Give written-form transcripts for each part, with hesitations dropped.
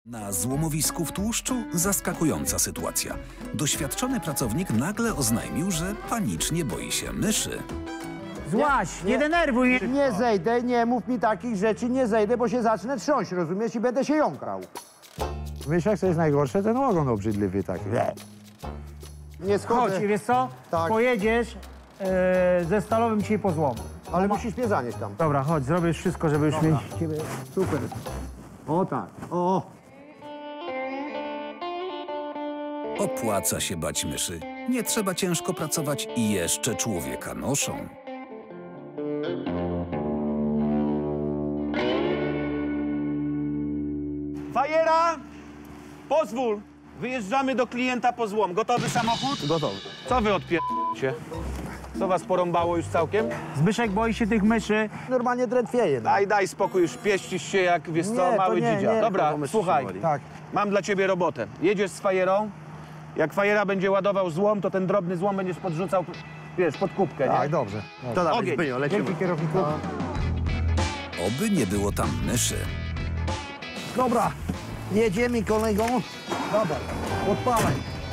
Na złomowisku w Tłuszczu zaskakująca sytuacja. Doświadczony pracownik nagle oznajmił, że panicznie boi się myszy. Złaś, nie denerwuj mnie. Nie zejdę, nie mów mi takich rzeczy, nie zejdę, bo się zacznę trząść, rozumiesz? I będę się jąkał. Wiesz, jak co jest najgorsze? Ten ogon obrzydliwy taki. Nie schodzę. Chodź, i wiesz co? Tak. Pojedziesz ze stalowym dzisiaj po złom. Ale musisz mnie zanieść tam. Dobra, chodź, zrobię już wszystko, żeby już mieć ciebie. Super. O tak, o. Opłaca się bać myszy. Nie trzeba ciężko pracować i jeszcze człowieka noszą. Fajera! Pozwól! Wyjeżdżamy do klienta po złom. Gotowy samochód? Gotowy. Co wy odpierdźcie? Co was porąbało już całkiem? Zbyszek boi się tych myszy. Normalnie drętwieje. No. Daj spokój, już pieścisz się jak, wiesz co, Nie, to mały nie, dzidzia. nie, Dobra, to myszy słuchaj, się boli. Tak. mam dla ciebie robotę. Jedziesz z fajerą, jak fajera będzie ładował złom, to ten drobny złom będziesz podrzucał, wiesz, pod kubkę, nie? Tak, dobrze. To dawaj, Ogień. Zbynio, lecimy. Dzięki, kierowniku. Oby nie było tam myszy. Dobra, jedziemy kolego. Dobra, odpalaj.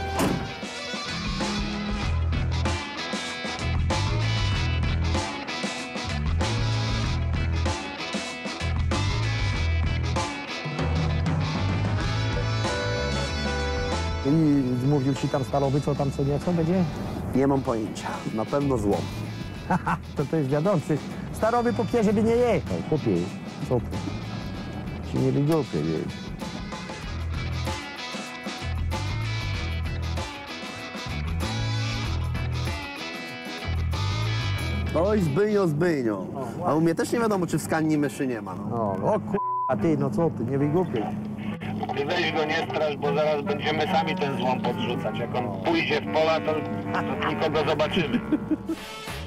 I zmówił ci tam stalowy, co tam, co nieco będzie? Nie mam pojęcia. Na pewno złom. To jest wiadący. Starowy po pierze by nie jechał. Chłopie, co ty? Ci nie wygłupię, wiesz. Oj, Zbynio. A u mnie też nie wiadomo, czy w skalni myszy nie ma. No. O a ty, no co ty, nie wygłupię. Ty weź go nie strasz, bo zaraz będziemy sami ten złom podrzucać. Jak on pójdzie w pola, to nikogo zobaczymy.